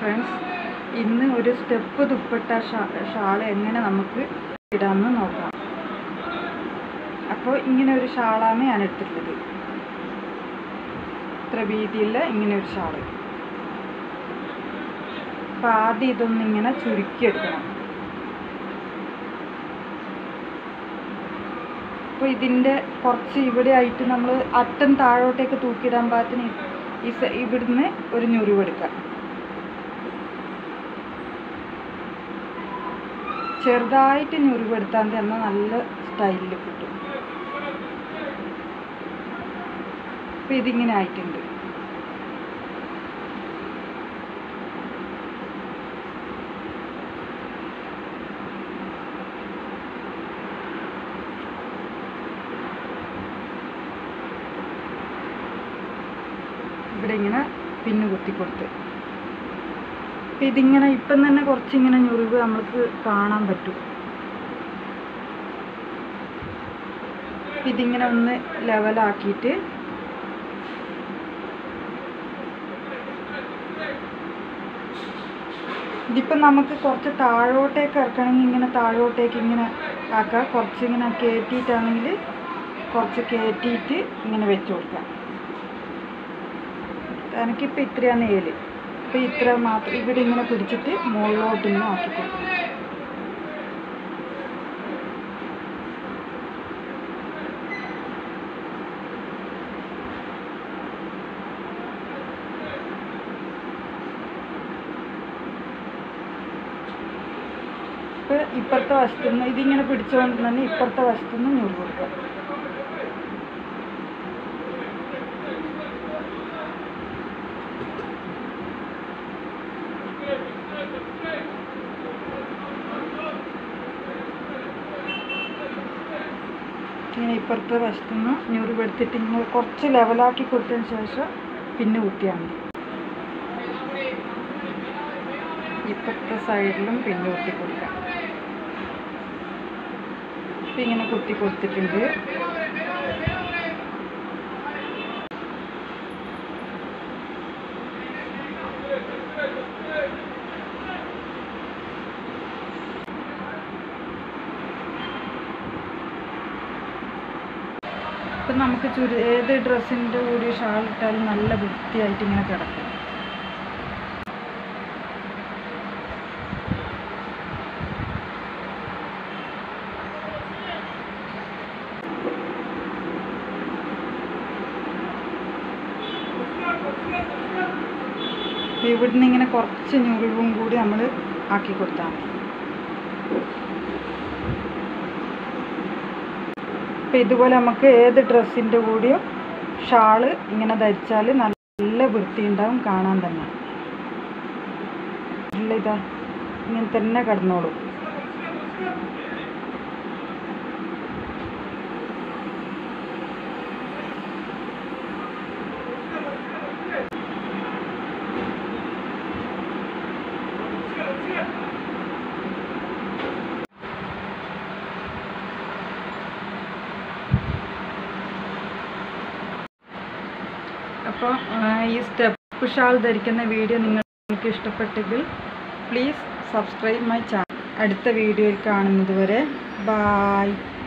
Friends, ഇന്ന് ഒരു step dupatta shawl എങ്ങനെ നമുക്ക് ഇടാമെന്ന് നോക്കാം. അപ്പോൾ ഇങ്ങനെ ഒരു ഷാളാണ് ഞാൻ എടുത്തിട്ടുള്ളത്. ഇത്ര വീതിയുള്ള ഇങ്ങനെ ഒരു ഷാള്. അപ്പോൾ ആദ്യം ഇതൊന്നിങ്ങനെ ചുരുക്കിയെടുക്കണം. അപ്പോൾ ഇതിൻ്റെ കുറച്ച് ഇവിടെ ആയിട്ട് നമ്മൾ അറ്റം താഴോട്ടേക്ക് തൂക്കിയിടാൻ പാകത്തിന് ഇവിടുന്ന് ഒരു ഞുറിവെടുക്കാം. ചെറുതായിട്ട് ഞുറിവെടുത്താൽ തന്നെ നല്ല സ്റ്റൈലിൽ കിട്ടും. അപ്പോൾ ഇതിങ്ങനെ ആയിട്ടുണ്ട്. ഇവിടെ ഇങ്ങനെ പിന്നു കുത്തി കൊടുത്ത് അപ്പം ഇതിങ്ങനെ ഇപ്പം തന്നെ കുറച്ചിങ്ങനെ ഞുറിവ് നമ്മൾക്ക് കാണാൻ പറ്റും. ഇതിങ്ങനെ ഒന്ന് ലെവലാക്കിയിട്ട് ഇതിപ്പം നമുക്ക് കുറച്ച് താഴോട്ടേക്ക് ഇറക്കണമെങ്കിൽ ഇങ്ങനെ താഴോട്ടേക്ക് ഇങ്ങനെ ആക്കാം. കുറച്ചിങ്ങനെ കയറ്റിയിട്ടാണെങ്കിൽ കുറച്ച് കയറ്റിയിട്ട് ഇങ്ങനെ വെച്ച് കൊടുക്കാം. എനിക്കിപ്പോൾ ഇത്രയാണ് ഏല്. അപ്പോൾ ഇത്ര മാത്രം ഇവിടെ ഇങ്ങനെ പിടിച്ചിട്ട് മുകളിലോട്ട് ഇങ്ങനെ ആക്കി കൊടുക്കണം. ഇപ്പോൾ ഇപ്പുറത്തെ വശത്തുനിന്ന് ഇതിങ്ങനെ പിടിച്ചുകൊണ്ട് തന്നെ ഇപ്പുറത്തെ വശത്തുനിന്ന് ഞൂറ് കൊടുക്കുക. ഇങ്ങനെ ഇപ്പുറത്തെ വശത്തുനിന്ന് ഞുറിവെടുത്തിട്ട് ഇങ്ങനെ കുറച്ച് ലെവലാക്കി കൊടുത്തതിന് ശേഷം പിന്നെ കുത്തിയാൽ മതി. ഇപ്പുറത്തെ സൈഡിലും പിന്നെ കുത്തി കൊടുക്കാം. ഇപ്പം ഇങ്ങനെ കുത്തി കൊടുത്തിട്ടുണ്ട്. ഇപ്പം നമുക്ക് ഏത് ഡ്രസ്സിൻ്റെ കൂടി ഷാൾ ഇട്ടാലും നല്ല വൃത്തിയായിട്ട് ഇങ്ങനെ കിടക്കും. ഇവിടുന്ന് ഇങ്ങനെ കുറച്ച് ഞുറിവും കൂടി നമ്മൾ ആക്കി കൊടുത്താൽ മതി. അപ്പം ഇതുപോലെ നമുക്ക് ഏത് ഡ്രസ്സിൻ്റെ കൂടിയും ഷാള് ഇങ്ങനെ ധരിച്ചാൽ നല്ല വൃത്തി ഉണ്ടാവും കാണാൻ തന്നെ. നല്ല ഇതാ ഇങ്ങനെ തന്നെ കിടന്നോളൂ. അപ്പോൾ ഈ സ്റ്റെപ്പ് ഷാൾ ധരിക്കുന്ന വീഡിയോ നിങ്ങൾക്ക് ഇഷ്ടപ്പെട്ടെങ്കിൽ പ്ലീസ് സബ്സ്ക്രൈബ് മൈ ചാനൽ. അടുത്ത വീഡിയോയിൽ കാണുന്നത് വരെ ബായ്.